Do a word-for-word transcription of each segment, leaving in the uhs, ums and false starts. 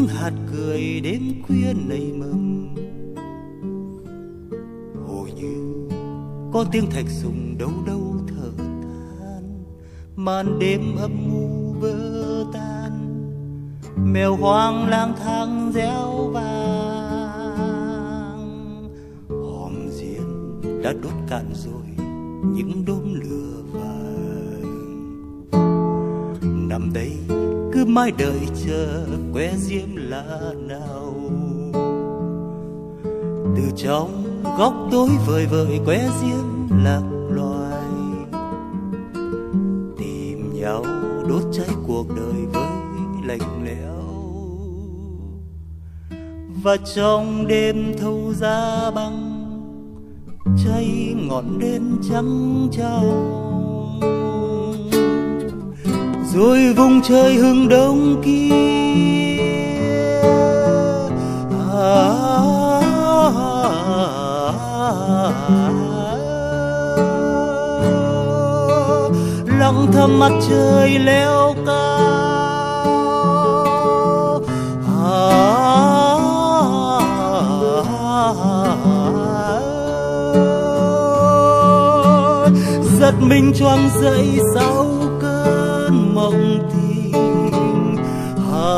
những hạt cười đêm khuya nảy mầm. Hồ như có tiếng thạch sùng đâu đâu thở than, màn đêm âm u vỡ tan, mèo hoang lang thang réo vang. Hòm diên đã đốt cạn rồi những đốm lửa vàng, nằm đây cứ mãi đợi chờ que diêm lá nào. Từ trong góc tối vời vợi que diêm lạc loài, tìm nhau đốt cháy cuộc đời với lạnh lẽo. Và trong đêm thâu giá băng, cháy ngọn đèn trắng trao, rồi vùng trời hừng đông kia à, lặng thầm mặt trời leo cao à, giật mình choàng dậy sau cơn mộng tình à,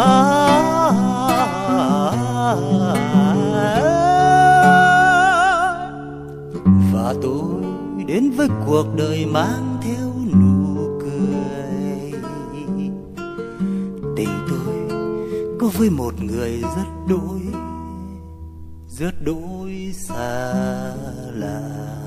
và tôi đến với cuộc đời mang theo nụ cười. Tình tôi có với một người rất đỗi, rất đỗi xa lạ.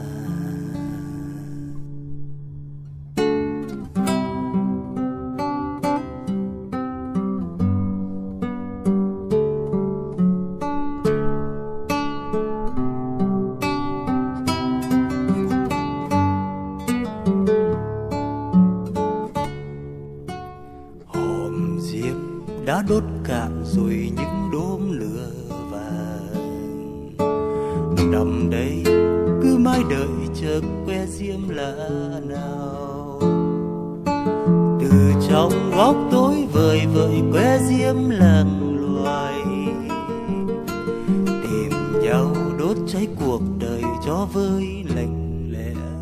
Đã đốt cạn rồi những đốm lửa vàng, nằm đây cứ mãi đợi chờ que diêm lá nào. Từ trong góc tối vời vợi que diêm làng loài, tìm nhau đốt cháy cuộc đời cho vơi lạnh lẽo.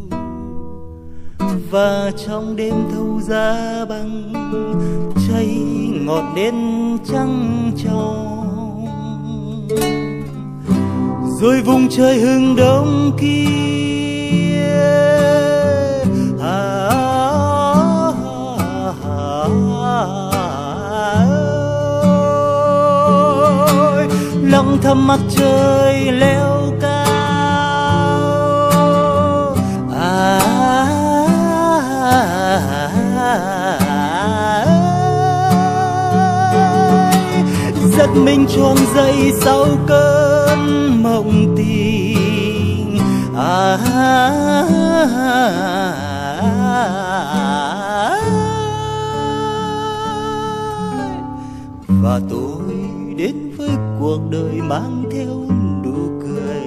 Và trong đêm thâu giá băng, cháy ngọn đèn trắng trong, rồi vùng trời hừng đông kia à, à, à, lặng thầm mặt trời leo cao à, giật mình choàng dậy sau cơn mộng tình à, và tôi đến với cuộc đời mang theo nụ cười.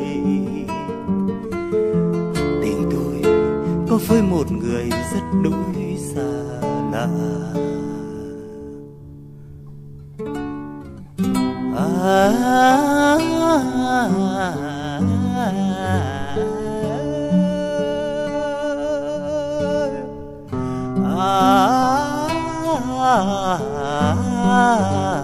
Tình tôi có với một người rất đỗi xa lạ à, à, à, à, à.